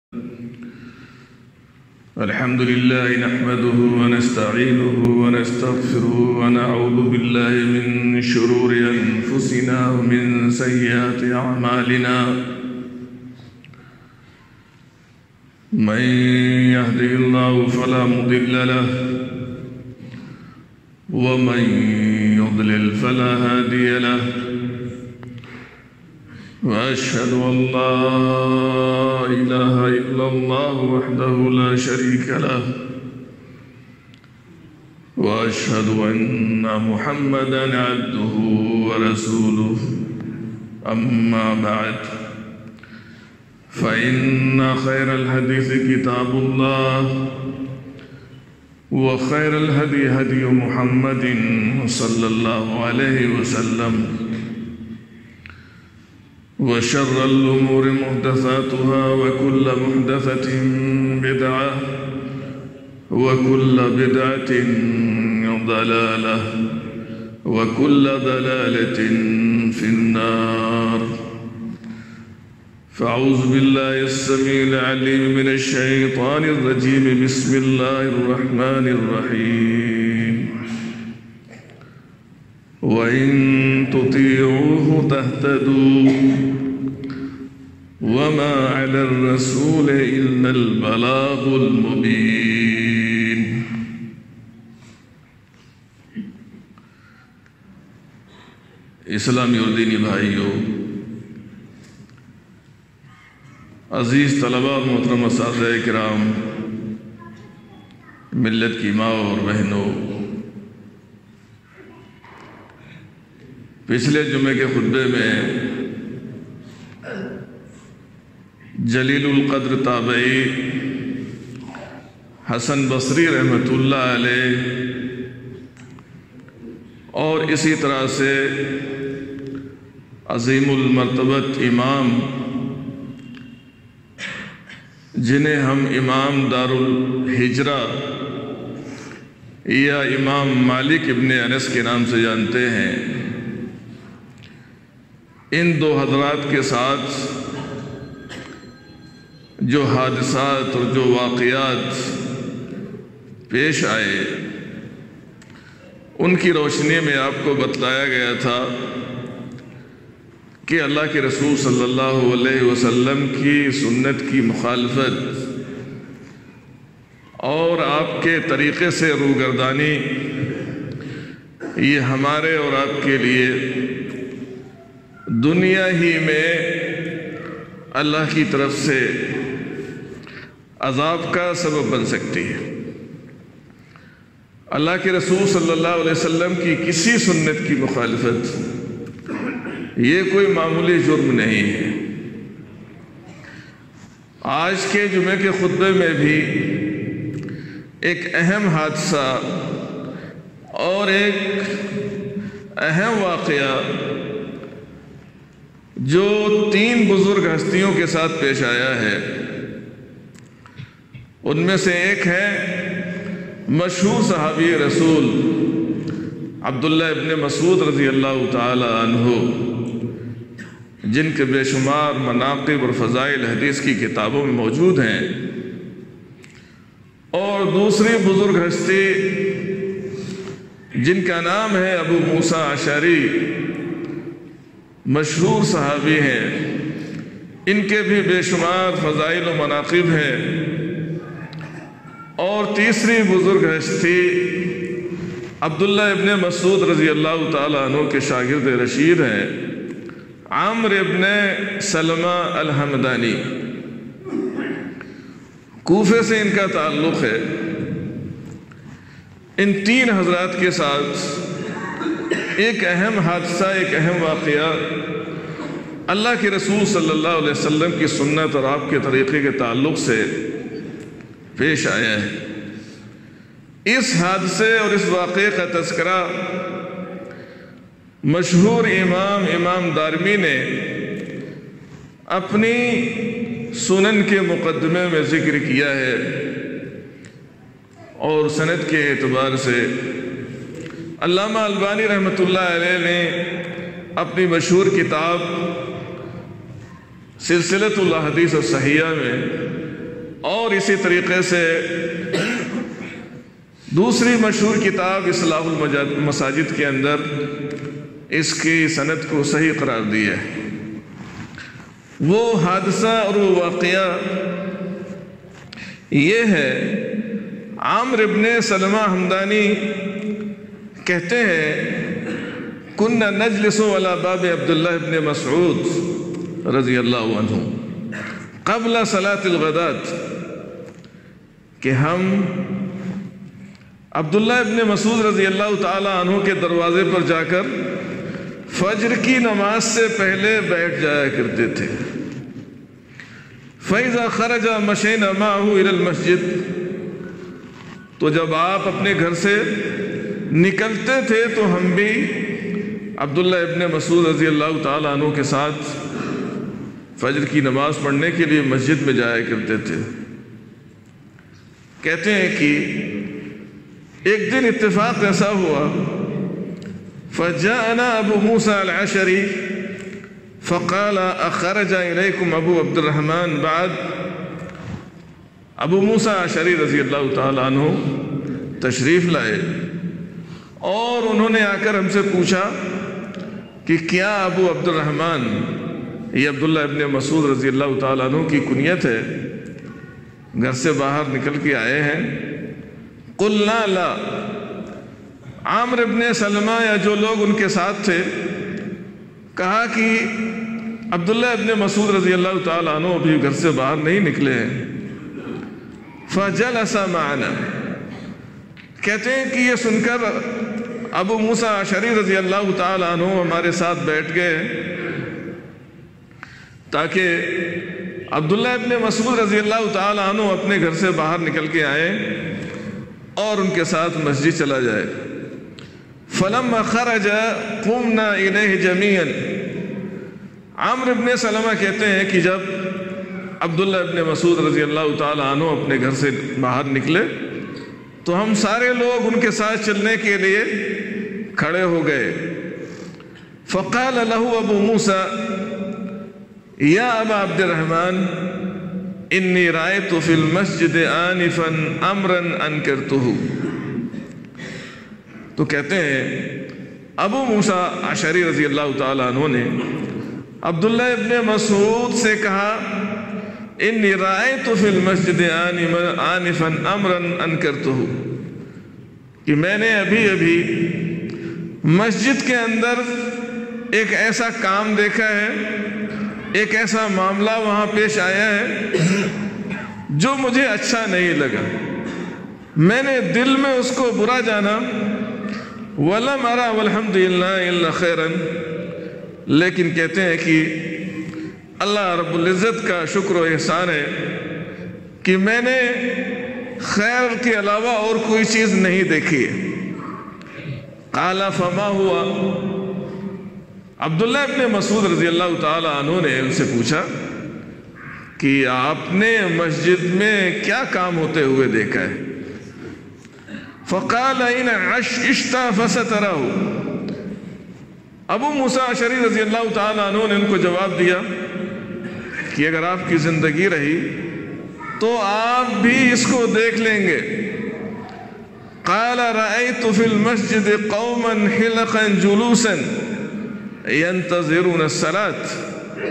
الحمد لله نحمده ونستعينه ونستغفره ونعوذ بالله من شرور أنفسنا ومن سيئات أعمالنا من يهده الله فلا مضل له ومن يضلل فلا هادي له وأشهد أن لا إله إلا الله وحده لا شريك له وأشهد أن محمدًا عبده ورسوله أما بعد فإن خير الحديث كتاب الله وخير الهدي هدي محمد صلى الله عليه وسلم وشر الأمور محدثاتها وكل محدثة بدعة وكل بدعة ضلالة وكل ضلالة في النار فأعوذ بالله السميع العليم من الشيطان الرجيم بسم الله الرحمن الرحيم وإن تطيعوه تهتدوا وما على الرسول إلا البلاغ المبين اسلامی اور دینی بھائیوں، عزیز طلباء، محترم اساتذہ کرام، ملت کی ماں اور بہنوں، پچھلے جمعے کے خطبے میں جلیل القدر تابعی حسن بصری رحمۃ اللہ علیہ اور اسی طرح سے عظیم المرتبت امام جنہیں ہم امام دار الحجرہ یا امام مالک ابن انس کے نام سے جانتے ہیں، ان دو حضرات کے ساتھ جو حادثات اور جو واقعات پیش آئے ان کی روشنی میں آپ کو بتلایا گیا تھا کہ اللہ کے رسول صلی اللہ علیہ وسلم کی سنت کی مخالفت اور آپ کے طریقے سے روگردانی یہ ہمارے اور آپ کے لیے دنیا ہی میں اللہ کی طرف سے عذاب کا سبب بن سکتی ہے۔ اللہ کے رسول صلی اللہ علیہ وسلم کی کسی سنت کی مخالفت یہ کوئی معمولی جرم نہیں ہے۔ آج کے جمعے کے خطبے میں بھی ایک اہم حادثہ اور ایک اہم واقعہ جو 3 بزرگ ہستیوں کے ساتھ پیش آیا ہے، ان میں سے ایک ہے مشہور صحابی رسول عبداللہ ابن مسعود رضی اللہ تعالی عنہ، جن کے بے شمار مناقب اور فضائل حدیث کی کتابوں میں موجود ہیں، اور دوسری بزرگ ہستی جن کا نام ہے ابو موسیٰ اشعری، مشہور صحابی ہیں، ان کے بھی بے شمار فضائل و مناقب ہیں، اور تیسری بزرگ ہستی عبداللہ ابن مسعود رضی اللہ تعالیٰ عنہ کے شاگرد رشید ہیں، عمرو ابن سلمہ الحمدانی، کوفے سے ان کا تعلق ہے۔ ان 3 حضرات کے ساتھ ایک اہم حادثہ، ایک اہم واقعہ اللہ کے رسول صلی اللہ علیہ وسلم کی سنت اور آپ کے طریقے کے تعلق سے پیش آیا ہے۔ اس حادثے اور اس واقعے کا تذکرہ مشہور امام دارمی نے اپنی سنن کے مقدمے میں ذکر کیا ہے، اور سند کے اعتبار سے علامہ البانی رحمۃ اللہ علیہ نے اپنی مشہور کتاب سلسلۃ الاحادیث الصحیحہ میں اور اسی طریقے سے دوسری مشہور کتاب اصلاح المساجد کے اندر اس کی سند کو صحیح قرار دیا ہے۔ وہ حادثہ اور وہ واقعہ یہ ہے، عامر ابن سلمہ حمدانی کہتے ہیں کننا نجلس علی باب عبداللہ ابن مسعود رضی اللہ عنہ قبل صلاۃ الغداۃ، کہ ہم عبداللہ ابن مسعود رضی اللہ تعالی عنہ کے دروازے پر جا کر فجر کی نماز سے پہلے بیٹھ جایا کرتے تھے۔ فَإِذَا خَرَجَ مَشَيْنَا مَعَهُ إِلَى الْمَسْجِدِ، تو جب آپ اپنے گھر سے نکلتے تھے تو ہم بھی عبداللہ ابن مسعود رضی اللہ تعالیٰ عنہ کے ساتھ فجر کی نماز پڑھنے کے لیے مسجد میں جایا کرتے تھے۔ کہتے ہیں کہ ایک دن اتفاق ایسا ہوا، فَجَاءَنَا أَبُو مُوسَى الْعَشَرِي فَقَالَ أَخَرَجَ إِلَيْكُمْ أَبُو عبد الرحمن بعد۔ ابو موسیٰ اشعری رضی اللہ تعالیٰ عنہ تشریف لائے اور انہوں نے آ کر ہم سے پوچھا کہ کیا ابو عبد الرحمن، یہ عبداللہ ابن مسعود رضی اللہ تعالیٰ عنہ کی کنیت ہے، گھر سے باہر نکل کے آئے ہیں؟ قلنا لا، عامر ابن سلمہ یا جو لوگ ان کے ساتھ تھے کہا کہ عبداللہ ابن مسعود رضی اللہ تعالیٰ عنہ ابھی گھر سے باہر نہیں نکلے ہیں۔ فجلس معنا، کہتے ہیں کہ یہ سن کر ابو موسیٰ اشعری رضی اللہ تعالیٰ عنہ ہمارے ساتھ بیٹھ گئے تاکہ عبداللہ ابن مسعود رضی اللہ تعالیٰ عنہ اپنے گھر سے باہر نکل کے آئیں اور ان کے ساتھ مسجد چلا جائے۔ فلما خرج قمنا الیہ جمیعا، عامر ابن سلمہ کہتے ہیں کہ جب عبداللہ ابن مسعود رضی اللہ تعالیٰ عنہ اپنے گھر سے باہر نکلے تو ہم سارے لوگ ان کے ساتھ چلنے کے لیے کھڑے ہو گئے۔ فقال له ابو موسیٰ یا ابا عبد الرحمن انی رأیت فی المسجد آنفا امرا انکرتہ، تو کہتے ہیں ابو موسیٰ اشعری رضی اللہ تعالیٰ عنہ نے عبداللہ ابن مسعود سے کہا انی رأیت فی المسجد آنفا امرا انکرتہ، کہ میں نے ابھی مسجد کے اندر ایک ایسا کام دیکھا ہے، ایک ایسا معاملہ وہاں پیش آیا ہے جو مجھے اچھا نہیں لگا، میں نے دل میں اس کو برا جانا، وَلَمْ أَرَى وَالْحَمْدُ لِلَّهِ إِلَّا خَيْرًا، لیکن کہتے ہیں کہ اللہ رب العزت کا شکر و احسان ہے کہ میں نے خیر کے علاوہ اور کوئی چیز نہیں دیکھی ہے۔ قال فما ہوا، عبداللہ ابن مسعود رضی اللہ تعالیٰ عنہ نے ان سے پوچھا کہ آپ نے مسجد میں کیا کام ہوتے ہوئے دیکھا ہے؟ فقال ان عشت فستراه، ابو موسیٰ اشعری رضی اللہ تعالیٰ عنہ نے ان کو جواب دیا کہ اگر آپ کی زندگی رہی تو آپ بھی اس کو دیکھ لیں گے۔ قال رأيت في المسجد قوما حلقا جلوسا ينتظرون الصلاة،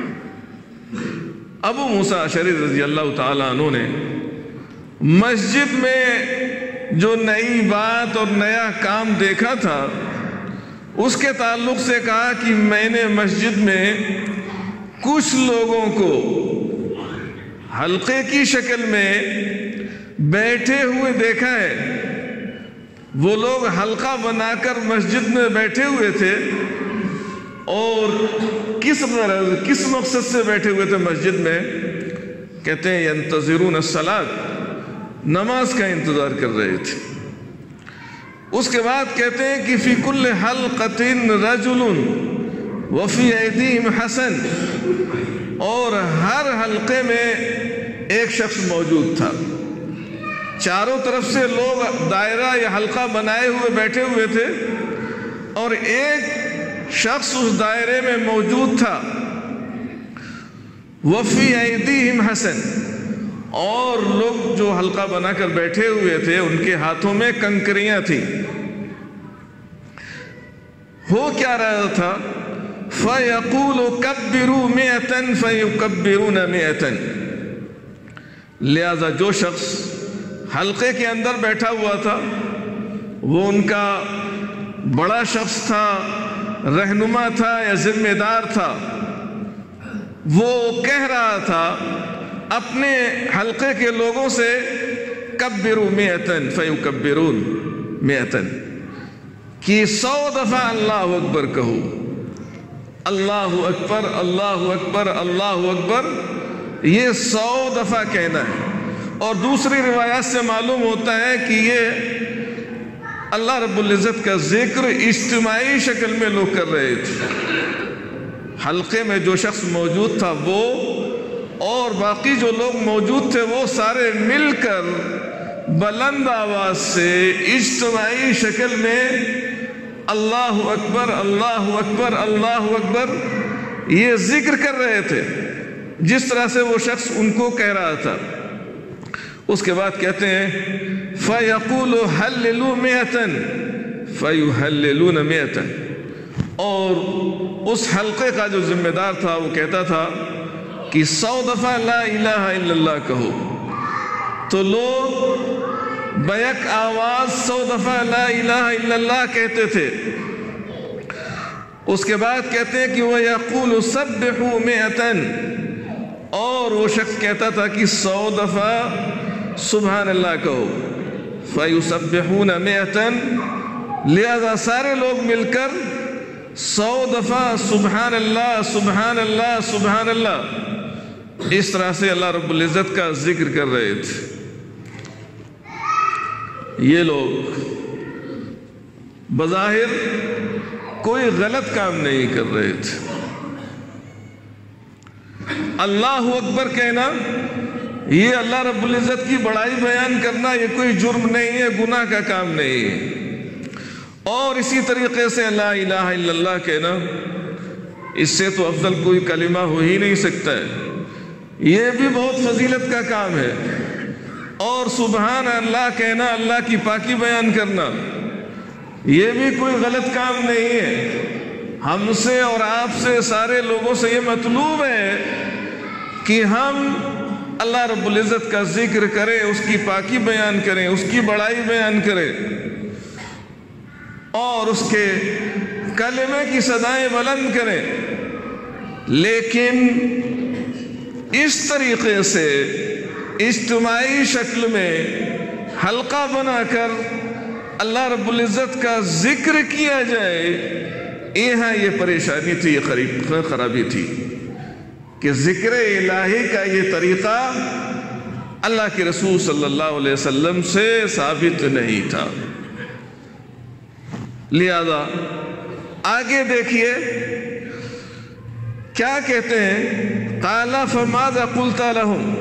ابو موسیٰ اشعری رضی اللہ تعالیٰ عنہ نے مسجد میں جو نئی بات اور نیا کام دیکھا تھا اس کے تعلق سے کہا کہ میں نے مسجد میں کچھ لوگوں کو حلقے کی شکل میں بیٹھے ہوئے دیکھا ہے۔ وہ لوگ حلقہ بنا کر مسجد میں بیٹھے ہوئے تھے، اور کس غرض کس مقصد سے بیٹھے ہوئے تھے مسجد میں؟ کہتے ہیں ینتظرون الصلاۃ، نماز کا انتظار کر رہے تھے۔ اس کے بعد کہتے ہیں کہ فی کل حلقۃ رجل وفی ایدیہم حسن، اور ہر حلقے میں ایک شخص موجود تھا، چاروں طرف سے لوگ دائرہ یا حلقہ بنائے ہوئے بیٹھے ہوئے تھے، اور ایک شخص اس دائرے میں موجود تھا۔ وفی ایدیہم حسن، اور لوگ جو حلقہ بنا کر بیٹھے ہوئے تھے ان کے ہاتھوں میں کنکریاں تھیں۔ ہو کیا رہا تھا؟ فَيَقُولُ كَبِّرُوا مِئَةً فَيُكَبِّرُونَ مِئَةً، لہذا جو شخص حلقے کے اندر بیٹھا ہوا تھا وہ ان کا بڑا شخص تھا، رہنما تھا یا ذمہ دار تھا، وہ کہہ رہا تھا اپنے حلقے کے لوگوں سے کبروا مئتن فیکبرون مئتن، کہ 100 دفعہ اللہ اکبر کہو، اللہ اکبر اللہ اکبر اللہ اکبر، یہ 100 دفعہ کہنا ہے۔ اور دوسری روایات سے معلوم ہوتا ہے کہ یہ اللہ رب العزت کا ذکر اجتماعی شکل میں لوگ کر رہے تھے۔ حلقے میں جو شخص موجود تھا وہ اور باقی جو لوگ موجود تھے وہ سارے مل کر بلند آواز سے اجتماعی شکل میں اللہ اکبر اللہ اکبر اللہ اکبر یہ ذکر کر رہے تھے، جس طرح سے وہ شخص ان کو کہہ رہا تھا۔ اس کے بعد کہتے ہیں فَيَقُولُ حَلِّلُوا مِئَةً فَيُحَلِّلُونَ مِئَةً، اور اس حلقے کا جو ذمہ دار تھا وہ کہتا تھا کہ 100 دفعہ لا الہ الا اللہ کہو، تو لوگ بیک آواز 100 دفعہ لا الہ الا اللہ کہتے تھے۔ اس کے بعد کہتے ہیں کہ وَيَقُولُ سَبِّحُوا مِئَةً، اور وہ شخص کہتا تھا کہ 100 دفعہ سبحان اللہ کہو، فَيُسَبِّحُونَ مِئَةً، لہذا سارے لوگ مل کر 100 دفعہ سبحان اللہ سبحان اللہ سبحان اللہ، اس طرح سے اللہ رب العزت کا ذکر کر رہے تھے۔ یہ لوگ بظاہر کوئی غلط کام نہیں کر رہے تھے۔ اللہ اکبر کہنا، یہ اللہ رب العزت کی بڑائی بیان کرنا، یہ کوئی جرم نہیں ہے، گناہ کا کام نہیں ہے۔ اور اسی طریقے سے لا الہ الا اللہ کہنا، اس سے تو افضل کوئی کلمہ ہو ہی نہیں سکتا ہے، یہ بھی بہت فضیلت کا کام ہے۔ اور سبحان اللہ کہنا، اللہ کی پاکی بیان کرنا، یہ بھی کوئی غلط کام نہیں ہے۔ ہم سے اور آپ سے سارے لوگوں سے یہ مطلوب ہے کہ ہم اللہ رب العزت کا ذکر کریں، اس کی پاکی بیان کریں، اس کی بڑائی بیان کریں، اور اس کے کلمے کی صدائیں بلند کریں۔ لیکن اس طریقے سے اجتماعی شکل میں حلقہ بنا کر اللہ رب العزت کا ذکر کیا جائے، یہاں یہ پریشانی تھی، یہ خرابی تھی کہ ذکر الہی کا یہ طریقہ اللہ کے رسول صلی اللہ علیہ وسلم سے ثابت نہیں تھا۔ لہذا آگے دیکھیے کیا کہتے ہیں، قال فماذا قلت لهم،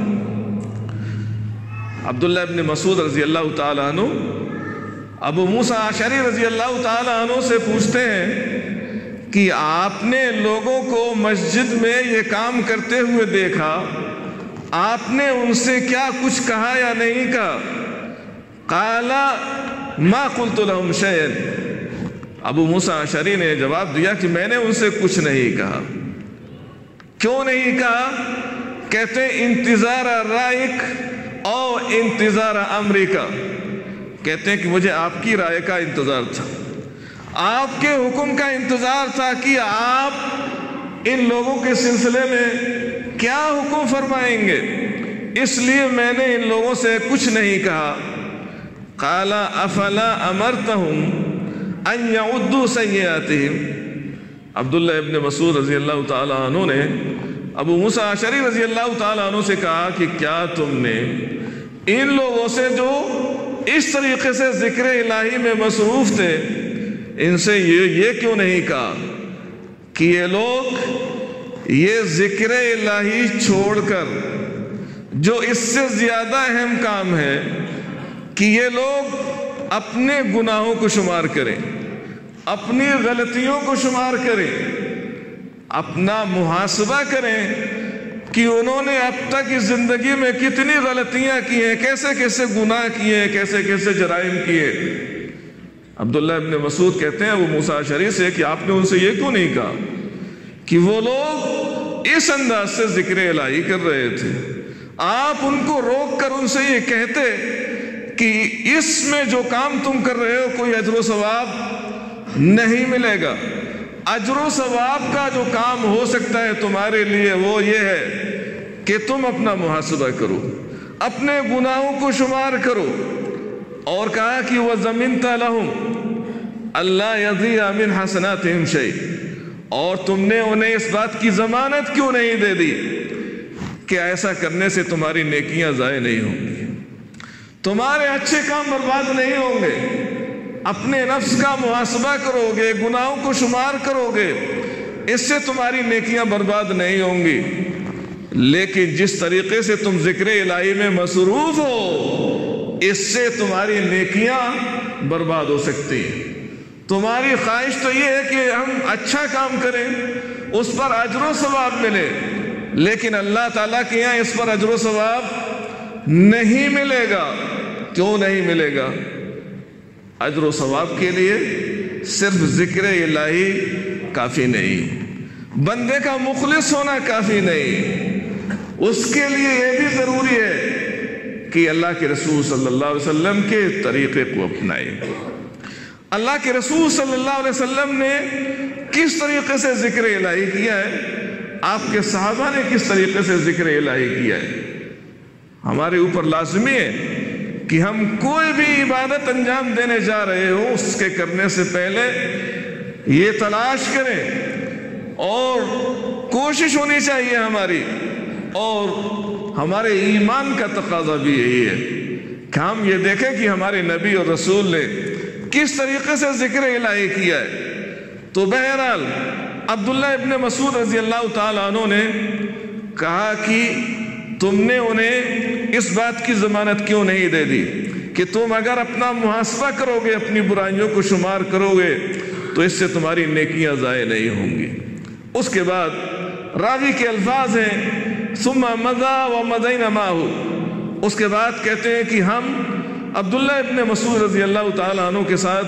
عبداللہ ابن مسعود رضی اللہ تعالیٰ عنہ ابو موسیٰ اشعری رضی اللہ تعالیٰ عنہ سے پوچھتے ہیں کہ آپ نے لوگوں کو مسجد میں یہ کام کرتے ہوئے دیکھا، آپ نے ان سے کیا کچھ کہا یا نہیں کہا؟ قال ما قلت لهم شيئا، ابو موسیٰ اشعری نے جواب دیا کہ میں نے ان سے کچھ نہیں کہا۔ کیوں نہیں کہا؟ کہتے انتظار رائک او انتظار امریکہ، کہتے ہیں کہ مجھے آپ کی رائے کا انتظار تھا، آپ کے حکم کا انتظار تھا کہ آپ ان لوگوں کے سلسلے میں کیا حکم فرمائیں گے، اس لیے میں نے ان لوگوں سے کچھ نہیں کہا۔ قال افلا امرتهم ان يعدوا سیئاتهم، عبداللہ ابن مسعود رضی اللہ تعالیٰ عنہ نے ابو موسیٰ اشعری رضی اللہ تعالیٰ عنہ سے کہا کہ کیا تم نے ان لوگوں سے جو اس طریقے سے ذکر الہی میں مصروف تھے، ان سے یہ کیوں نہیں کہا کہ یہ لوگ یہ ذکر الہی چھوڑ کر جو اس سے زیادہ اہم کام ہے کہ یہ لوگ اپنے گناہوں کو شمار کریں، اپنی غلطیوں کو شمار کریں، اپنا محاسبہ کریں کہ انہوں نے اب تک اس زندگی میں کتنی غلطیاں کی ہیں، کیسے کیسے گناہ کیے ہیں، کیسے کیسے جرائم کیے۔ عبداللہ ابن مسعود کہتے ہیں ابو موسیٰ اشعری سے کہ آپ نے ان سے یہ کیوں نہیں کہا کہ وہ لوگ اس انداز سے ذکر الہی کر رہے تھے، آپ ان کو روک کر ان سے یہ کہتے کہ اس میں جو کام تم کر رہے ہو کوئی اجر و ثواب نہیں ملے گا، اجر و ثواب کا جو کام ہو سکتا ہے تمہارے لیے وہ یہ ہے کہ تم اپنا محاسبہ کرو، اپنے گناہوں کو شمار کرو۔ اور کہا کہ وَزَمِنْتَ لَهُمْ أَلَّا يَضِيعَ مِنْ حَسَنَاتِهِمْ شَيْءٍ، اور تم نے انہیں اس بات کی ضمانت کیوں نہیں دے دی کہ ایسا کرنے سے تمہاری نیکیاں ضائع نہیں ہوں گی، تمہارے اچھے کام برباد نہیں ہوں گے، اپنے نفس کا محاسبہ کرو گے، گناہوں کو شمار کرو گے، اس سے تمہاری نیکیاں برباد نہیں ہوں گی۔ لیکن جس طریقے سے تم ذکر الہی میں مصروف ہو اس سے تمہاری نیکیاں برباد ہو سکتی ہیں۔ تمہاری خواہش تو یہ ہے کہ ہم اچھا کام کریں، اس پر اجر و ثواب ملے، لیکن اللہ تعالیٰ کے یہاں اس پر اجر و ثواب نہیں ملے گا۔ کیوں نہیں ملے گا؟ اجر و ثواب کے لیے صرف ذکر الہی کافی نہیں، بندے کا مخلص ہونا کافی نہیں، اس کے لیے یہ بھی ضروری ہے کہ اللہ کے رسول صلی اللہ علیہ وسلم کے طریقے کو اپنائے۔ اللہ کے رسول صلی اللہ علیہ وسلم نے کس طریقے سے ذکر الہی کیا ہے، آپ کے صحابہ نے کس طریقے سے ذکر الہی کیا ہے، ہمارے اوپر لازمی ہے کہ ہم کوئی بھی عبادت انجام دینے جا رہے ہوں اس کے کرنے سے پہلے یہ تلاش کریں، اور کوشش ہونی چاہیے ہماری، اور ہمارے ایمان کا تقاضا بھی یہی ہے کہ ہم یہ دیکھیں کہ ہمارے نبی اور رسول نے کس طریقے سے ذکر الہی کیا ہے۔ تو بہرحال عبداللہ ابن مسعود رضی اللہ تعالیٰ عنہ نے کہا کہ تم نے انہیں اس بات کی ضمانت کیوں نہیں دے دی کہ تم اگر اپنا محاسبہ کرو گے، اپنی برائیوں کو شمار کرو گے تو اس سے تمہاری نیکیاں ضائع نہیں ہوں گی۔ اس کے بعد راوی کے الفاظ ہیں ثم مضى ومضينا معه، اس کے بعد کہتے ہیں کہ ہم عبداللہ ابن مسعود رضی اللہ تعالیٰ عنہ کے ساتھ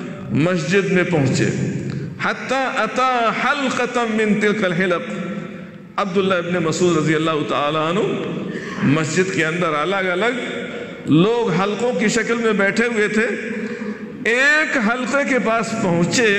مسجد میں پہنچے، حتی اتا حلقة من تلك الحلق، عبداللہ ابن مسعود رضی اللہ تعالیٰ عنہ مسجد کے اندر الگ الگ لوگ حلقوں کی شکل میں بیٹھے ہوئے تھے، ایک حلقے کے پاس پہنچے،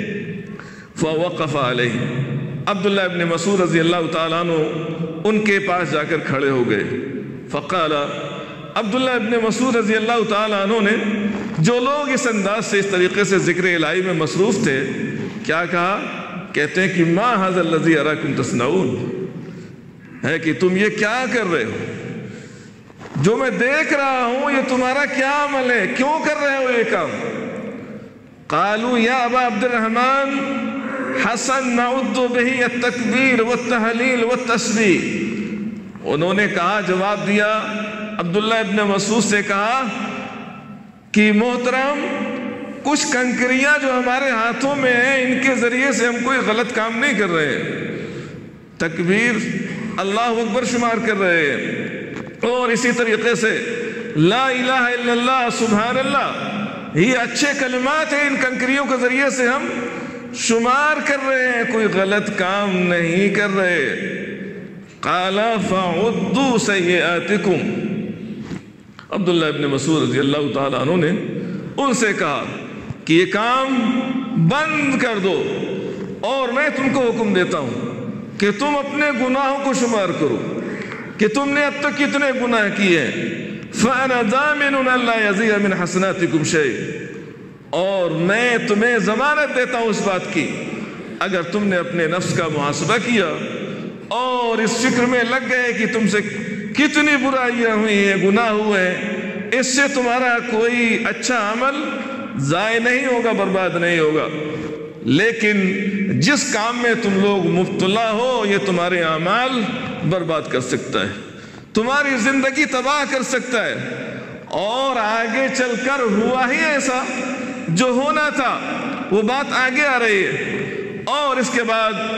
فوقف علیہ، عبداللہ ابن مسعود رضی اللہ تعالیٰ عنہ ان کے پاس جا کر کھڑے ہو گئے۔ فقال، عبداللہ ابن مسعود رضی اللہ تعالیٰ عنہ نے، جو لوگ اس انداز سے اس طریقے سے ذکر الہی میں مصروف تھے، کیا کہا؟ کہتے ہیں کہ ما ھذا الذی اراکم تصنعون، ہے کہ تم یہ کیا کر رہے ہو، جو میں دیکھ رہا ہوں یہ تمہارا کیا عمل ہے، کیوں کر رہے ہو یہ کام؟ قالوا یا ابا عبد الرحمن حسن نعد به التکبیر والتحلیل والتسبیح، انہوں نے کہا، جواب دیا، عبداللہ ابن مسعود سے کہا کہ محترم، کچھ کنکریاں جو ہمارے ہاتھوں میں ہیں ان کے ذریعے سے ہم کوئی غلط کام نہیں کر رہے ہیں، تکبیر اللہ اکبر شمار کر رہے ہیں، اور اسی طریقے سے لا الہ الا اللہ سبحان اللہ، یہ اچھے کلمات ہیں، ان کنکریوں کے ذریعے سے ہم شمار کر رہے ہیں، کوئی غلط کام نہیں کر رہے۔ قال فعدوا سیئاتکم، عبداللہ ابن مسعود رضی اللہ تعالیٰ عنہ نے ان سے کہا کہ یہ کام بند کر دو، اور میں تم کو حکم دیتا ہوں کہ تم اپنے گناہوں کو شمار کرو کہ تم نے اب تک کتنے گناہ کیے ہیں۔ فَأَنَا ضَامِنٌ أَلَّا يَزِيدَ مِنْ حَسَنَاتِكُمْ شَيْءٍ، اور میں تمہیں ضمانت دیتا ہوں اس بات کی، اگر تم نے اپنے نفس کا محاسبہ کیا اور اس فکر میں لگ گئے کہ تم سے کتنی برائیاں ہوئی ہیں، گناہ ہوئے ہیں، اس سے تمہارا کوئی اچھا عمل ضائع نہیں ہوگا، برباد نہیں ہوگا، لیکن جس کام میں تم لوگ مبتلا ہو یہ تمہارے اعمال برباد کر سکتا ہے، تمہاری زندگی تباہ کر سکتا ہے، اور آگے چل کر ہوا ہی ایسا جو ہونا تھا، وہ بات آگے آ رہی ہے۔ اور اس کے بعد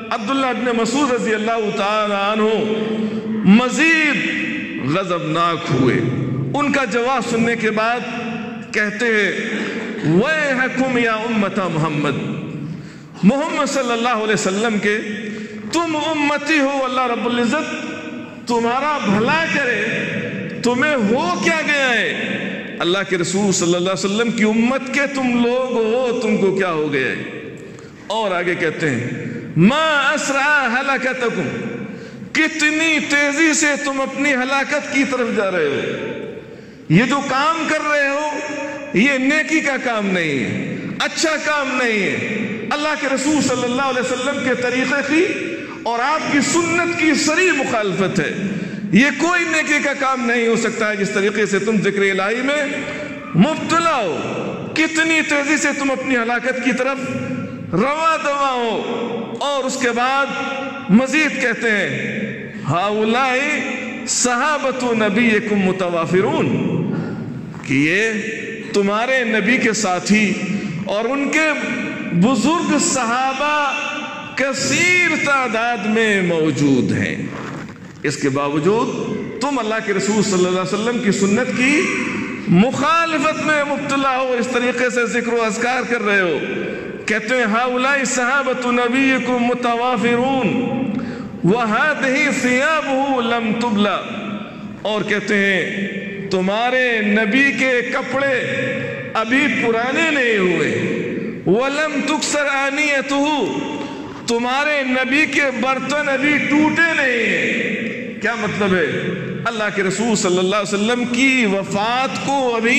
عبداللہ ابن مسعود رضی اللہ تعالی عنہ مزید غضبناک ہوئے۔ ان کا جواب سننے کے بعد کہتے ہیں وَيْحَكُمْ يَا أُمَّةَ محمد، محمد صلی اللہ علیہ وسلم کے تم امتی ہو، اللہ رب العزت تمہارا بھلا کرے، تمہیں ہو کیا گیا ہے؟ اللہ کے رسول صلی اللہ علیہ وسلم کی امت کے تم لوگ ہو، تم کو کیا ہو گیا ہے؟ اور آگے کہتے ہیں ما اسرع ہلاکتکم، کتنی تیزی سے تم اپنی ہلاکت کی طرف جا رہے ہو۔ یہ جو کام کر رہے ہو یہ نیکی کا کام نہیں ہے، اچھا کام نہیں ہے، اللہ کے رسول صلی اللہ علیہ وسلم کے طریقے کی اور آپ کی سنت کی صریح مخالفت ہے۔ یہ کوئی نیکی کا کام نہیں ہو سکتا ہے جس طریقے سے تم ذکر الہی میں مبتلا ہو، کتنی تیزی سے تم اپنی ہلاکت کی طرف رواں دواں ہو۔ اور اس کے بعد مزید کہتے ہیں ہؤلاء صحابۃ نبیکم متوافرون، کہ یہ تمہارے نبی کے ساتھی اور ان کے بزرگ صحابہ کثیر تعداد میں موجود ہیں، اس کے باوجود تم اللہ کے رسول صلی اللہ علیہ وسلم کی سنت کی مخالفت میں مبتلا ہو، اس طریقے سے ذکر و اذکار کر رہے ہو۔ کہتے ہیں ہؤلاء صحابۃ نبیکم متوافرون وہذہ ثیابہ لم تبلا، اور کہتے ہیں تمہارے نبی کے کپڑے ابھی پرانے نہیں ہوئے، وَلَمْ تُكْسَرْ آنِيَتُهُ، تمہارے نبی کے برتن ابھی ٹوٹے نہیں ہیں۔ کیا مطلب ہے؟ اللہ کے رسول صلی اللہ علیہ وسلم کی وفات کو ابھی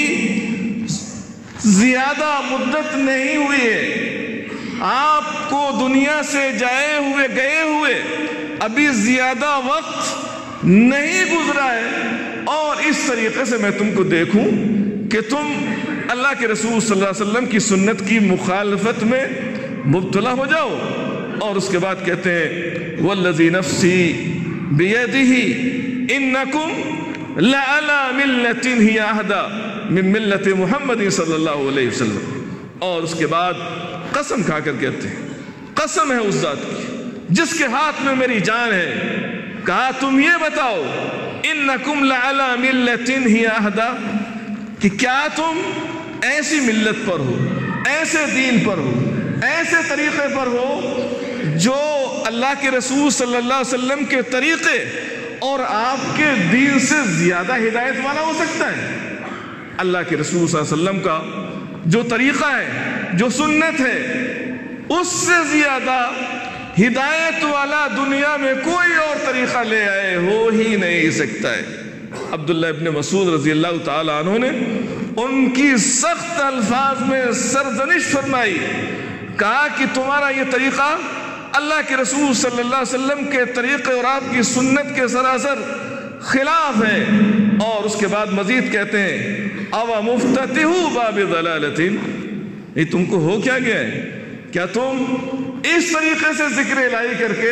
زیادہ مدت نہیں ہوئی ہے، آپ کو دنیا سے گئے ہوئے ابھی زیادہ وقت نہیں گزرا ہے، اور اس طریقے سے میں تم کو دیکھوں کہ تم اللہ کے رسول صلی اللہ علیہ وسلم کی سنت کی مخالفت میں مبتلا ہو جاؤ۔ اور اس کے بعد کہتے ہیں والذی نفسی بیدہ انکم لعلی ملۃ ہی اہدی من ملۃ محمد صلی اللہ علیہ وسلم۔ اور اس کے بعد قسم کھا کر کہتے ہیں قسم ہے اس ذات کی جس کے ہاتھ میں میری جان ہے، کہا تم یہ بتاؤ انکم لعلی ملۃ ہی اہدی، کہ کیا تم ایسی ملت پر ہو، ایسے دین پر ہو، ایسے طریقے پر ہو جو اللہ کے رسول صلی اللہ علیہ وسلم کے طریقے اور آپ کے دین سے زیادہ ہدایت والا ہو سکتا ہے؟ اللہ کے رسول صلی اللہ علیہ وسلم کا جو طریقہ ہے، جو سنت ہے، اس سے زیادہ ہدایت والا دنیا میں کوئی اور طریقہ لے آئے ہو ہی نہیں سکتا ہے۔ عبداللہ ابن مسعود رضی اللہ تعالی عنہ نے ان کی سخت الفاظ میں سرزنش فرمائی، کہا کہ تمہارا یہ طریقہ اللہ کے رسول صلی اللہ علیہ وسلم کے طریقے اور آپ کی سنت کے سراسر خلاف ہے۔ اور اس کے بعد مزید کہتے ہیں اَوَ مُفْتَتِحُ بَابِ ضَلَالَةٍ، یہ تم کو ہو کیا گیا ہے؟ کیا تم اس طریقے سے ذکر الہی کر کے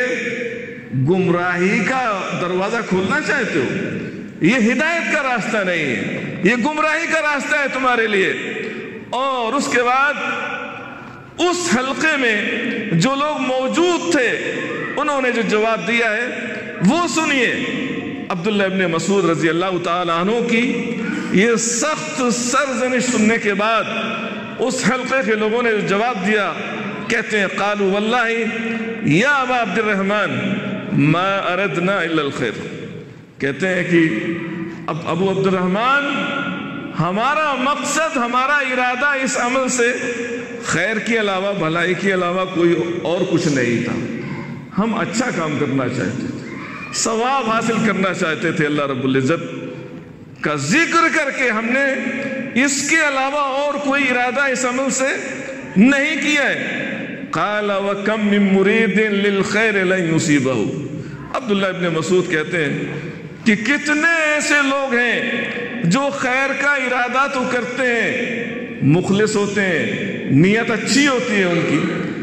گمراہی کا دروازہ کھولنا چاہتے ہو؟ یہ ہدایت کا راستہ نہیں ہے، یہ گمراہی کا راستہ ہے تمہارے لیے۔ اور اس کے بعد اس حلقے میں جو لوگ موجود تھے انہوں نے جو جواب دیا ہے وہ سنیے۔ عبداللہ ابن مسعود رضی اللہ تعالی عنہ کی یہ سخت سرزنش سننے کے بعد اس حلقے کے لوگوں نے جو جواب دیا، کہتے ہیں قالوا واللہ یا ابا عبد الرحمن ما اردنا الا الخیر، کہتے ہیں کہ اب ابو عبد الرحمن ہمارا مقصد، ہمارا ارادہ اس عمل سے خیر کے علاوہ، بھلائی کے علاوہ کوئی اور کچھ نہیں تھا، ہم اچھا کام کرنا چاہتے تھے، ثواب حاصل کرنا چاہتے تھے، اللہ رب العزت کا ذکر کر کے ہم نے اس کے علاوہ اور کوئی ارادہ اس عمل سے نہیں کیا ہے۔ قال وَكَمْ مِن مُرِيدٍ لِلْخَيْرِ لَن يُصِيبَهُ، عبداللہ ابن مسعود کہتے ہیں کہ کتنے ایسے لوگ ہیں جو خیر کا ارادہ تو کرتے ہیں، مخلص ہوتے ہیں، نیت اچھی ہوتی ہے ان کی،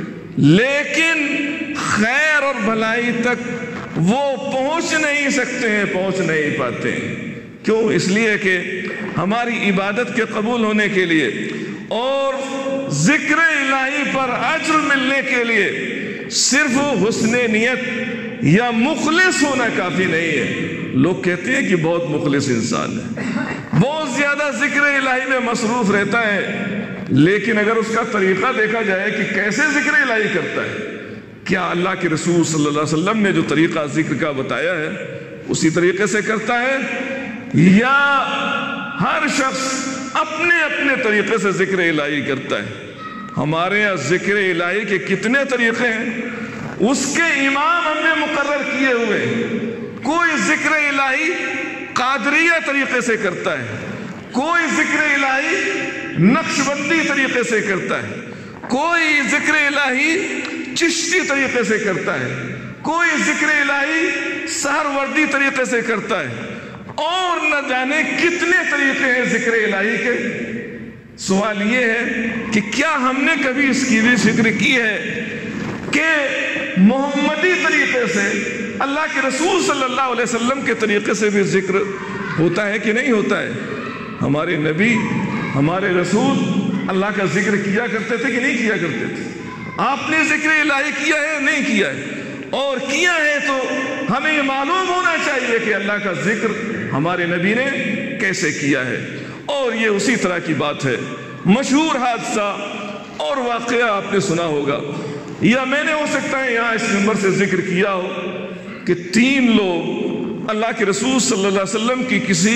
لیکن خیر اور بھلائی تک وہ پہنچ نہیں سکتے ہیں، پہنچ نہیں پاتے ہیں۔ کیوں؟ اس لیے کہ ہماری عبادت کے قبول ہونے کے لیے اور ذکر الہی پر اجر ملنے کے لیے صرف حسن نیت یا مخلص ہونا کافی نہیں ہے۔ لوگ کہتے ہیں کہ بہت مخلص انسان ہے، بہت زیادہ ذکر الہی میں مصروف رہتا ہے، لیکن اگر اس کا طریقہ دیکھا جائے کہ کیسے ذکر الہی کرتا ہے، کیا اللہ کے رسول صلی اللہ علیہ وسلم نے جو طریقہ ذکر کا بتایا ہے اسی طریقے سے کرتا ہے، یا ہر شخص اپنے اپنے طریقے سے ذکر الہی کرتا ہے؟ ہمارے یہاں ذکر الہی کے کتنے طریقے ہیں، اس کے امام ہم نے مقرر کیے ہوئے۔ کوئی ذکر الہی قادریہ طریقے سے کرتا ہے، کوئی ذکر الہی نقشبندی طریقے سے کرتا ہے، کوئی ذکر الہی چشتی طریقے سے کرتا ہے، کوئی ذکر الہی سہروردی طریقے سے کرتا ہے، اور نہ جانے کتنے طریقے ہیں ذکر الہی کے۔ سوال یہ ہے کہ کیا ہم نے کبھی اس کی بھی فکر کی ہے کہ محمدی طریقے سے، اللہ کے رسول صلی اللہ علیہ وسلم کے طریقے سے بھی ذکر ہوتا ہے کہ نہیں ہوتا ہے؟ ہمارے نبی، ہمارے رسول اللہ کا ذکر کیا کرتے تھے کہ نہیں کیا کرتے تھے؟ آپ نے ذکر الہی کیا ہے نہیں کیا ہے؟ اور کیا ہے تو ہمیں یہ معلوم ہونا چاہیے کہ اللہ کا ذکر ہمارے نبی نے کیسے کیا ہے۔ اور یہ اسی طرح کی بات ہے، مشہور حادثہ اور واقعہ آپ نے سنا ہوگا، یا میں نے ہو سکتا ہے یہاں اس منبر سے ذکر کیا ہو، کہ 3 لوگ اللہ کے رسول صلی اللہ علیہ وسلم کی کسی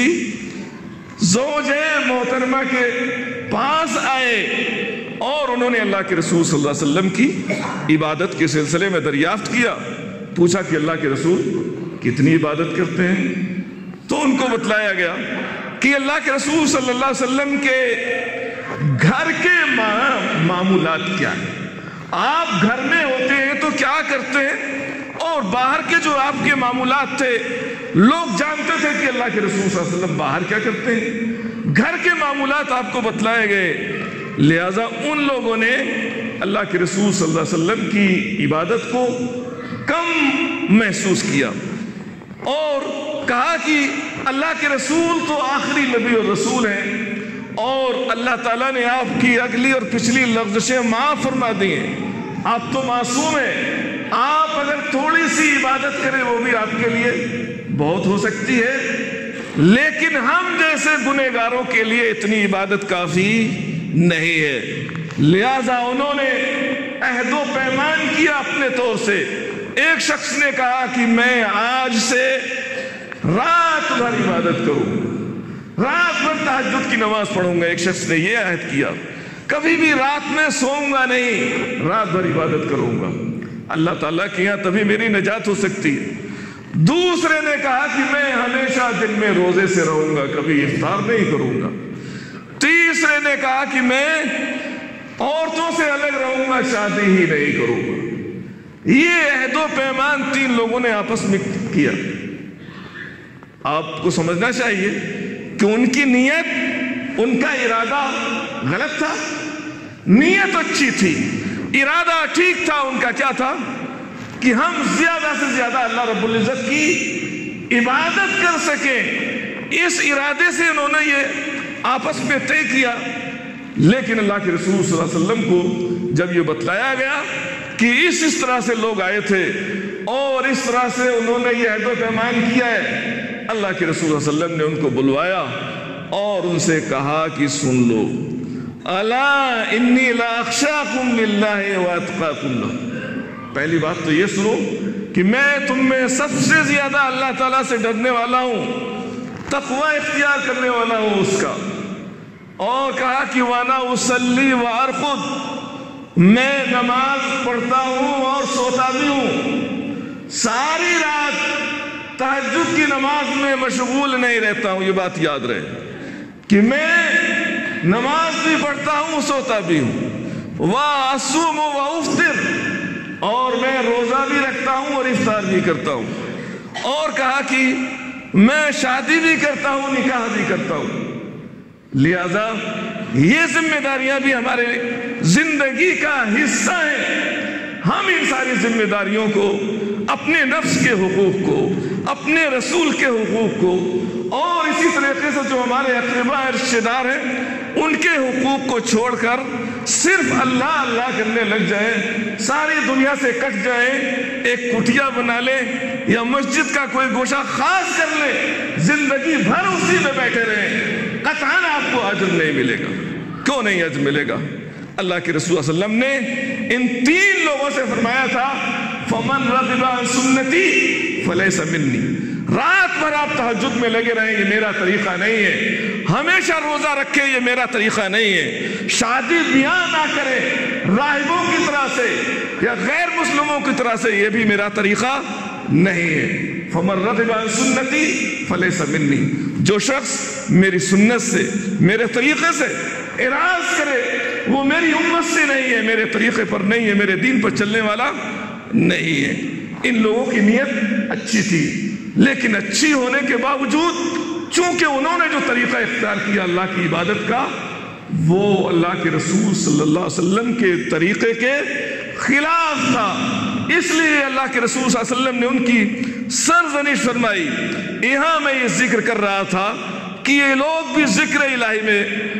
زوج محترمہ کے پاس آئے اور انہوں نے اللہ کے رسول صلی اللہ علیہ وسلم کی عبادت کے سلسلے میں دریافت کیا۔ پوچھا کہ اللہ کے رسول کتنی عبادت کرتے ہیں؟ تو ان کو بتلایا گیا کہ اللہ کے رسول صلی اللہ علیہ وسلم کے گھر کے معمولات کیا ہیں، آپ گھر میں ہوتے ہیں تو کیا کرتے ہیں، اور باہر کے جو آپ کے معمولات تھے لوگ جانتے تھے کہ اللہ کے رسول صلی اللہ علیہ وسلم باہر کیا کرتے ہیں، گھر کے معمولات آپ کو بتلائے گئے۔ لہذا ان لوگوں نے اللہ کے رسول صلی اللہ علیہ وسلم کی عبادت کو کم محسوس کیا اور کہا کہ اللہ کے رسول تو آخری نبی اور رسول ہیں، اور اللہ تعالیٰ نے آپ کی اگلی اور پچھلی لغزشیں معاف فرما دی ہیں، آپ تو معصوم ہیں، آپ اگر تھوڑی سی عبادت کریں وہ بھی آپ کے لیے بہت ہو سکتی ہے، لیکن ہم جیسے گنہگاروں کے لیے اتنی عبادت کافی نہیں ہے۔ لہذا انہوں نے عہد و پیمان کیا اپنے طور سے۔ ایک شخص نے کہا کہ میں آج سے رات بھر عبادت کروں، رات بھر تہجد کی نماز پڑھوں گا۔ ایک شخص نے یہ عہد کیا، کبھی بھی رات میں سوؤں گا نہیں، رات بھر عبادت کروں گا، اللہ تعالیٰ کے یہاں تبھی میری نجات ہو سکتی ہے۔ دوسرے نے کہا کہ میں ہمیشہ دن میں روزے سے رہوں گا، کبھی افطار نہیں کروں گا۔ تیسرے نے کہا کہ میں عورتوں سے الگ رہوں گا، شادی ہی نہیں کروں گا۔ یہ عہد و پیمان 3 لوگوں نے آپس میں کیا۔ آپ کو سمجھنا چاہیے کہ ان کی نیت، ان کا ارادہ غلط تھا، نیت اچھی تھی، ارادہ ٹھیک تھا۔ ان کا کیا تھا کہ ہم زیادہ سے زیادہ اللہ رب العزت کی عبادت کر سکیں، اس ارادے سے انہوں نے یہ آپس میں طے کیا۔ لیکن اللہ کے رسول صلی اللہ علیہ وسلم کو جب یہ بتلایا گیا کہ اس طرح سے لوگ آئے تھے اور اس طرح سے انہوں نے یہ عہد و پیمان کیا ہے، اللہ کے رسول صلی اللہ علیہ وسلم نے ان کو بلوایا اور ان سے کہا کہ سن لو، الا انی لا اخشاکم للہ واتقاکم لہ۔ پہلی بات تو یہ سنو کہ میں تم میں سب سے زیادہ اللہ تعالیٰ سے ڈرنے والا ہوں، تقوی اختیار کرنے والا ہوں اس کا۔ اور کہا کہ وانا اصلی وارقد، میں نماز پڑھتا ہوں اور سوتا بھی ہوں، ساری رات تہجد کی نماز میں مشغول نہیں رہتا ہوں۔ یہ بات یاد رہے کہ میں نماز بھی پڑھتا ہوں، سوتا بھی ہوں، وَأَصُومُ وَأُفْطِرُ، اور میں روزہ بھی رکھتا ہوں اور افطار بھی کرتا ہوں۔ اور کہا کہ میں شادی بھی کرتا ہوں، نکاح بھی کرتا ہوں۔ لہذا یہ ذمہ داریاں بھی ہمارے زندگی کا حصہ ہیں۔ ہم ان ساری ذمہ داریوں کو، اپنے نفس کے حقوق کو، اپنے رسول کے حقوق کو، اور اسی طریقے سے جو ہمارے اقرباء رشتہ دار ہیں ان کے حقوق کو چھوڑ کر صرف اللہ اللہ کرنے لگ جائے، ساری دنیا سے کٹ جائے، ایک کٹیا بنا لے یا مسجد کا کوئی گوشہ خاص کر لے، زندگی بھر اسی میں بیٹھے رہیں، قطعاً آپ کو اجر نہیں ملے گا۔ کیوں نہیں اجر ملے گا؟ اللہ کے رسول صلی اللہ علیہ وسلم نے ان 3 لوگوں سے فرمایا تھا فمن رغب عن سنتی فلیس منی۔ رات بھر آپ تہجد میں لگے رہیں، یہ میرا طریقہ نہیں ہے، ہمیشہ روزہ رکھے، یہ میرا طریقہ نہیں ہے، شادی بیاہ نہ کرے راہبوں کی طرح سے یا غیر مسلموں کی طرح سے، یہ بھی میرا طریقہ نہیں ہے۔ فمن رغب عن سنتی فلیس منی، جو شخص میری سنت سے، میرے طریقے سے اعراض کرے وہ میری امت سے نہیں ہے، میرے طریقے پر نہیں ہے، میرے دین پر چلنے والا نہیں ہے۔ ان لوگوں کی نیت اچھی تھی، لیکن اچھی ہونے کے باوجود چونکہ انہوں نے جو طریقہ اختیار کیا اللہ کی عبادت کا، وہ اللہ کے رسول صلی اللہ علیہ وسلم کے طریقے کے خلاف تھا، اس لیے اللہ کے رسول صلی اللہ علیہ وسلم نے ان کی سرزنش فرمائی۔ یہاں میں یہ ذکر کر رہا تھا کہ یہ لوگ بھی ذکر الہی میں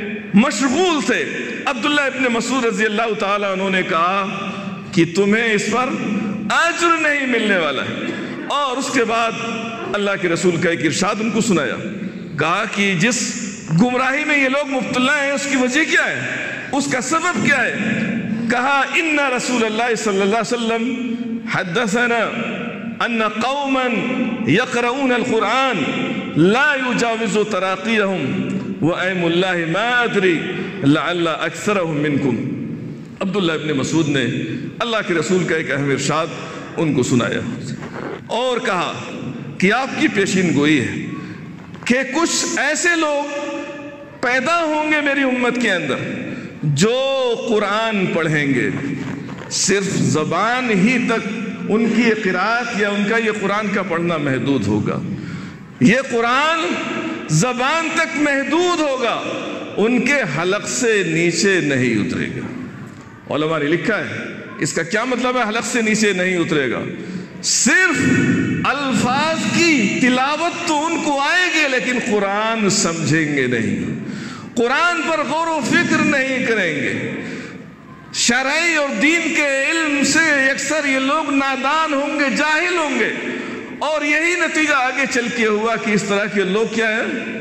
مشغول تھے۔ عبداللہ ابن مسعود رضی اللہ تعالیٰ عنہ نے کہا کہ تمہیں اس پر اجر نہیں ملنے والا ہے، اور اس کے بعد اللہ کے رسول کا ایک ارشاد ان کو سنایا، کہا کہ جس گمراہی میں یہ لوگ مبتلا ہیں اس کی وجہ کیا ہے، اس کا سبب کیا ہے؟ کہا ان رسول اللہ صلی اللہ علیہ وسلم حدثنا ان قوما يقرؤون القرآن لا يجاوز تراقيهم وأيم الله ما ادري لعل اکثرهم منكم۔ عبداللہ ابن مسعود نے اللہ کے رسول کا ایک اہم ارشاد ان کو سنایا اور کہا کہ آپ کی پیشین گوئی ہے کہ کچھ ایسے لوگ پیدا ہوں گے میری امت کے اندر جو قرآن پڑھیں گے، صرف زبان ہی تک ان کی قرات یا ان کا یہ قرآن کا پڑھنا محدود ہوگا، یہ قرآن زبان تک محدود ہوگا، ان کے حلق سے نیچے نہیں اترے گا۔ علماء نے لکھا ہے اس کا کیا مطلب ہے حلق سے نیچے نہیں اترے گا؟ صرف الفاظ کی تلاوت تو ان کو آئے گی لیکن قرآن سمجھیں گے نہیں، قرآن پر غور و فکر نہیں کریں گے، شرعی اور دین کے علم سے اکثر یہ لوگ نادان ہوں گے، جاہل ہوں گے، اور یہی نتیجہ آگے چل کے ہوا کہ اس طرح کے لوگ کیا ہیں،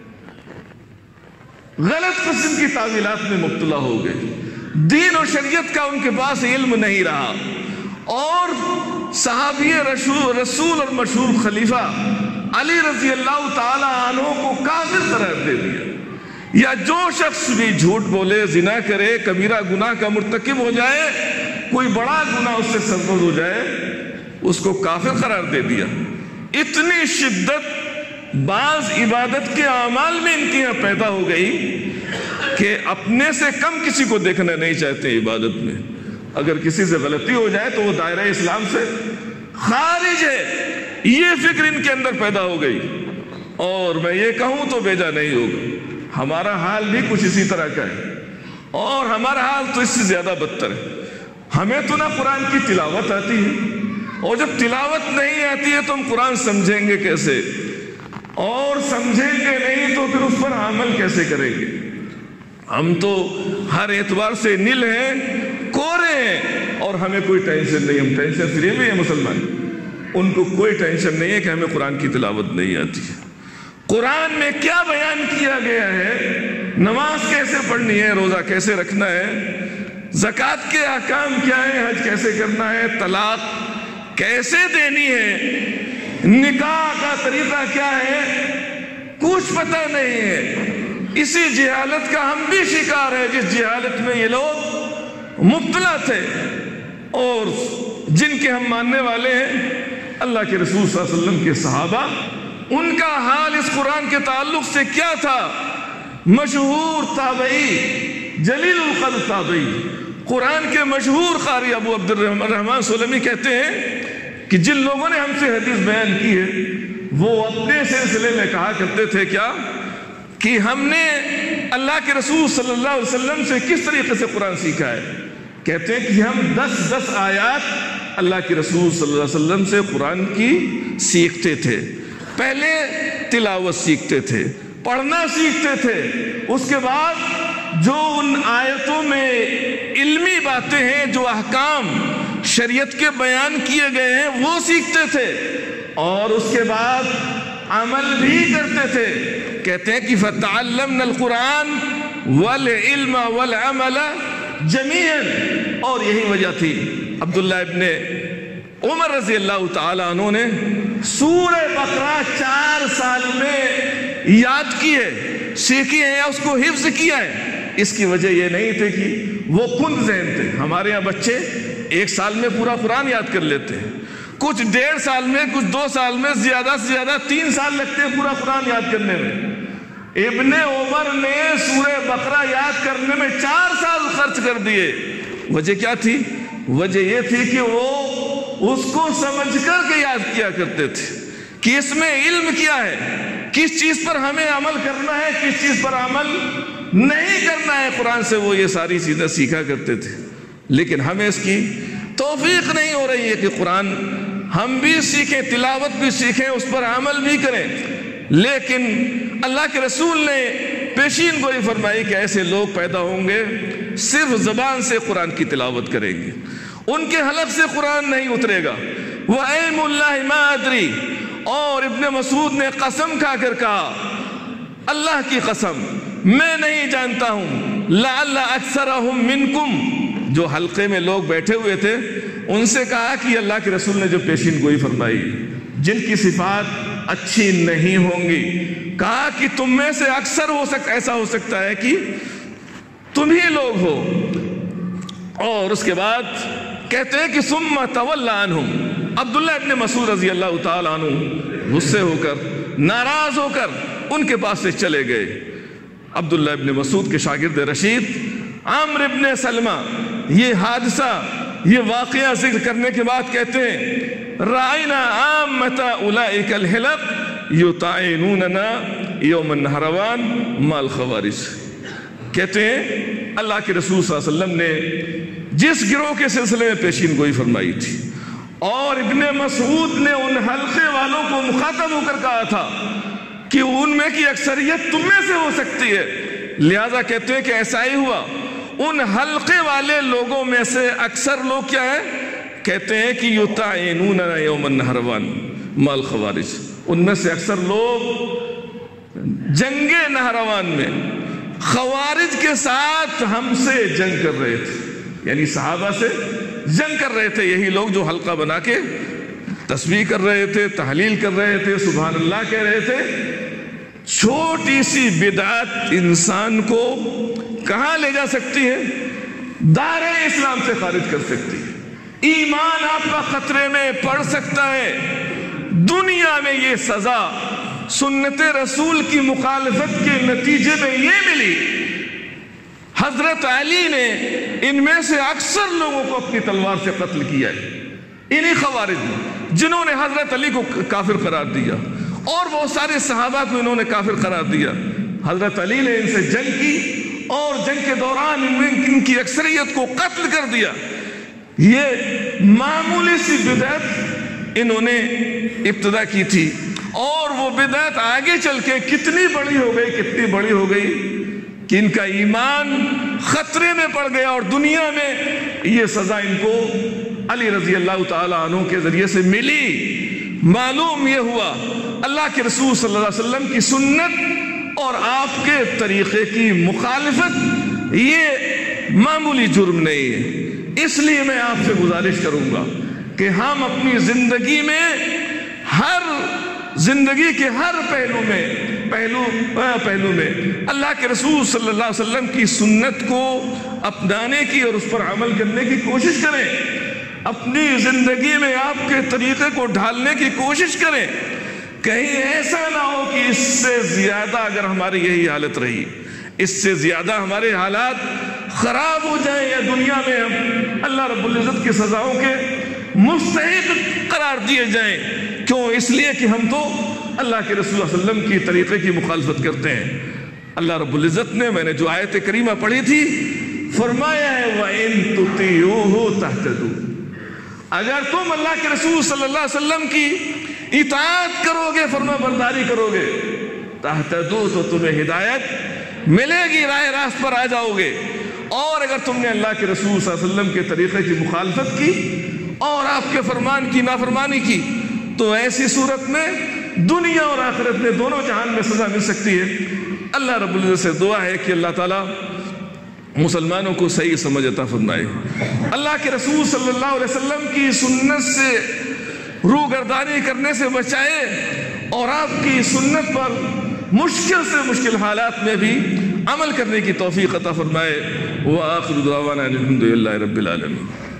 غلط قسم کی تعویلات میں مبتلا ہو گئے، دین اور شریعت کا ان کے پاس علم نہیں رہا، اور صحابی رسول اور مشہور خلیفہ علی رضی اللہ تعالی عنہ کو کافر قرار دے دیا، یا جو شخص بھی جھوٹ بولے، زنا کرے، کبیرہ گناہ کا مرتکب ہو جائے، کوئی بڑا گناہ اس سے سرزد ہو جائے، اس کو کافر قرار دے دیا۔ اتنی شدت بعض عبادت کے اعمال میں ان کے یہاں پیدا ہو گئی کہ اپنے سے کم کسی کو دیکھنا نہیں چاہتے عبادت میں، اگر کسی سے غلطی ہو جائے تو وہ دائرہ اسلام سے خارج ہے، یہ فکر ان کے اندر پیدا ہو گئی۔ اور میں یہ کہوں تو بیجا نہیں ہوگا، ہمارا حال بھی کچھ اسی طرح کا ہے، اور ہمارا حال تو اس سے زیادہ بدتر ہے۔ ہمیں تو نہ قرآن کی تلاوت آتی ہے، اور جب تلاوت نہیں آتی ہے تو ہم قرآن سمجھیں گے کیسے، اور سمجھیں گے نہیں تو پھر اس پر عمل کیسے کریں گے؟ ہم تو ہر اعتبار سے نل ہیں، کورے ہیں، اور ہمیں کوئی ٹینشن نہیں، ہم ٹینشن فری بھی ہیں مسلمان، ان کو کوئی ٹینشن نہیں ہے کہ ہمیں قرآن کی تلاوت نہیں آتی ہے۔ قرآن میں کیا بیان کیا گیا ہے، نماز کیسے پڑھنی ہے، روزہ کیسے رکھنا ہے، زکوٰۃ کے احکام کیا ہے، حج کیسے کرنا ہے، طلاق کیسے دینی ہے، نکاح کا طریقہ کیا ہے، کچھ پتہ نہیں ہے۔ اسی جہالت کا ہم بھی شکار ہیں جس جہالت میں یہ لوگ مبتلا تھے، اور جن کے ہم ماننے والے ہیں اللہ کے رسول صلی اللہ علیہ وسلم کے صحابہ، ان کا حال اس قرآن کے تعلق سے کیا تھا؟ مشہور تابعی، جلیل القدر تابعی، قرآن کے مشہور قاری ابو عبد الرحمن سلمی کہتے ہیں کہ جن لوگوں نے ہم سے حدیث بیان کی ہے وہ اپنے سلسلے میں کہا کرتے تھے کیا کہ ہم نے اللہ کے رسول صلی اللہ علیہ وسلم سے کس طریقے سے قرآن سیکھا ہے، کہتے ہیں کہ ہم 10 آیات اللہ کے رسول صلی اللہ علیہ وسلم سے قرآن کی سیکھتے تھے۔ پہلے تلاوت سیکھتے تھے، پڑھنا سیکھتے تھے، اس کے بعد جو ان آیتوں میں علمی باتیں ہیں، جو احکام شریعت کے بیان کیے گئے ہیں وہ سیکھتے تھے اور اس کے بعد عمل بھی کرتے تھے۔ کہتے ہیں کہ فَتَعَلَّمْنَا الْقُرْآنَ وَالْعِلْمَ وَالْعَمَلَ جَمِيعًا، اور یہی وجہ تھی عبداللہ ابن عمر رضی اللہ تعالیٰ عنہ نے سورہ بقرہ 4 سال میں یاد کی ہے، سیکھی ہے یا اس کو حفظ کیا ہے۔ اس کی وجہ یہ نہیں تھی کہ وہ کند ذہن تھے۔ ہمارے یہاں بچے 1 سال میں پورا قرآن یاد کر لیتے ہیں، کچھ 1.5 سال میں، کچھ 2 سال میں، زیادہ سے زیادہ 3 سال لگتے ہیں پورا قرآن یاد کرنے میں۔ ابن عمر نے سورہ بقرہ یاد کرنے میں 4 سال خرچ کر دیے۔ وجہ کیا تھی؟ وجہ یہ تھی کہ وہ اس کو سمجھ کر کے یاد کیا کرتے تھے کہ اس میں علم کیا ہے، کس چیز پر ہمیں عمل کرنا ہے، کس چیز پر عمل نہیں کرنا ہے۔ قرآن سے وہ یہ ساری چیزیں سیکھا کرتے تھے، لیکن ہمیں اس کی توفیق نہیں ہو رہی ہے کہ قرآن ہم بھی سیکھیں، تلاوت بھی سیکھیں، اس پر عمل بھی کریں۔ لیکن اللہ کے رسول نے پیشین گوئی فرمائی کہ ایسے لوگ پیدا ہوں گے صرف زبان سے قرآن کی تلاوت کریں گے، ان کے حلق سے قرآن نہیں اترے گا۔ وَأَيْمُ اللَّهِ مَا أَدْرِي، اور ابن مسعود نے قسم کھا کر کہا، اللہ کی قسم میں نہیں جانتا ہوں، لَعَلَّ أَكْثَرَهُم مِّنكُمْ، جو حلقے میں لوگ بیٹھے ہوئے تھے ان سے کہا کہ اللہ کے رسول نے جو پیشین گوئی فرمائی جن کی صفات اچھی نہیں ہوں گی، کہا کہ تم میں سے اکثر ایسا ہو سکتا ہے کہ تم ہی لوگ ہو۔ اور اس کے بعد کہتے ہیں کہ ثم تولى عنہم، عبداللہ ابن مسعود رضی اللہ تعالیٰ عنہ غصے ہو کر، ناراض ہو کر ان کے پاس سے چلے گئے۔ عبداللہ ابن مسعود کے شاگرد رشید عمرو ابن سلمہ یہ حادثہ، یہ واقعہ ذکر کرنے کے بعد کہتے ہیں رَأَيْنَا عَامَّةَ أُولَئِكَ الْحِلَقِ يُطَاعِنُونَنَا يَوْمَ النَّهْرَوَانِ مَعَ الْخَوَارِجِ۔ کہتے ہیں اللہ کے رسول صلی اللہ علیہ وسلم نے جس گروہ کے سلسلے میں پیشین گوئی فرمائی تھی اور ابن مسعود نے ان حلقے والوں کو مخاطب ہو کر کہا تھا کہ ان میں کی اکثریت تم میں سے ہو سکتی ہے، لہذا کہتے ہیں کہ ایسا ہی ہوا۔ ان حلقے والے لوگوں میں سے اکثر لوگ کیا ہیں؟ کہتے ہیں کہ یطاعنوننا یوم النہروان مع الخوارج، ان میں سے اکثر لوگ جنگ نہروان میں خوارج کے ساتھ ہم سے جنگ کر رہے تھے، یعنی صحابہ سے جنگ کر رہے تھے۔ یہی لوگ جو حلقہ بنا کے تسبیح کر رہے تھے، تحلیل کر رہے تھے، سبحان اللہ کہہ رہے تھے۔ چھوٹی سی بدعت انسان کو کہاں لے جا سکتی ہے؟ دائرہ اسلام سے خارج کر سکتی ہے، ایمان آپ کا خطرے میں پڑ سکتا ہے۔ دنیا میں یہ سزا سنت رسول کی مخالفت کے نتیجے میں یہ ملی، حضرت علی نے ان میں سے اکثر لوگوں کو اپنی تلوار سے قتل کیا ہے، انہی خوارج نے جنہوں نے حضرت علی کو کافر قرار دیا اور بہت سارے صحابہ کو انہوں نے کافر قرار دیا۔ حضرت علی نے ان سے جنگ کی اور جنگ کے دوران ان کی اکثریت کو قتل کر دیا۔ یہ معمولی سی بدعت انہوں نے ابتدا کی تھی اور وہ بدعت آگے چل کے کتنی بڑی ہو گئی کہ ان کا ایمان خطرے میں پڑ گیا اور دنیا میں یہ سزا ان کو علی رضی اللہ تعالی عنہ کے ذریعے سے ملی۔ معلوم یہ ہوا اللہ کے رسول صلی اللہ علیہ وسلم کی سنت اور آپ کے طریقے کی مخالفت یہ معمولی جرم نہیں ہے۔ اس لیے میں آپ سے گزارش کروں گا کہ ہم اپنی زندگی کے ہر پہلو میں اللہ کے رسول صلی اللہ علیہ وسلم کی سنت کو اپنانے کی اور اس پر عمل کرنے کی کوشش کریں، اپنی زندگی میں آپ کے طریقے کو ڈھالنے کی کوشش کریں۔ کہیں ایسا نہ ہو کہ اس سے زیادہ اگر ہماری یہی حالت رہی، اس سے زیادہ ہمارے حالات خراب ہو جائیں یا دنیا میں ہم اللہ رب العزت کی سزاؤں کے مستحق قرار دیے جائیں۔ کیوں؟ اس لیے کہ ہم تو اللہ کے رسول صلی اللہ علیہ وسلم کی طریقے کی مخالفت کرتے ہیں۔ اللہ رب العزت نے، میں نے جو آیت کریمہ پڑھی تھی، فرمایا ہے وَإِن تُطِيعُوهُ تَهْتَدُوا، اگر تم اللہ کے رسول صلی اللہ علیہ وسلم کی اطاعت کرو گے، فرما برداری کرو گے، تَهْتَدُوا، تو تمہیں ہدایت ملے گی، راہ راست پر آ جاؤ گے۔ اور اگر تم نے اللہ کے رسول صلی اللہ علیہ وسلم کے طریقے کی مخالفت کی اور آپ کے فرمان کی نافرمانی کی تو ایسی صورت میں دنیا اور آخرت میں دونوں جہان میں سزا مل سکتی ہے۔ اللہ رب العزت سے دعا ہے کہ اللہ تعالیٰ مسلمانوں کو صحیح سمجھ عطا فرمائے، اللہ کے رسول صلی اللہ علیہ وسلم کی سنت سے روگردانی کرنے سے بچائے اور آپ کی سنت پر مشکل سے مشکل حالات میں بھی عمل کرنے کی توفیق عطا فرمائے۔ وآخر دعوانا الحمد للہ رب العالمین۔